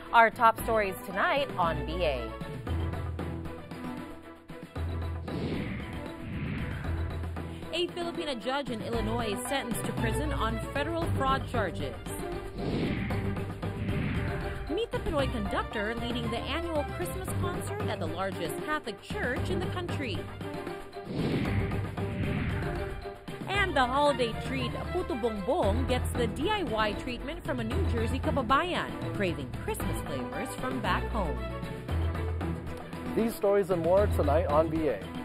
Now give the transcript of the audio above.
Our top stories tonight on BA. A Filipina judge in Illinois is sentenced to prison on federal fraud charges. Meet the Pinoy conductor leading the annual Christmas concert at the largest Catholic church in the country. And the holiday treat Puto Bongbong gets the DIY treatment from a New Jersey kababayan, craving Christmas flavors from back home. These stories and more tonight on BA.